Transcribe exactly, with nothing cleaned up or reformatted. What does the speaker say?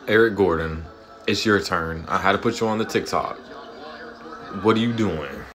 Eric Gordon, it's your turn. I had to put you on the TikTok. What are you doing?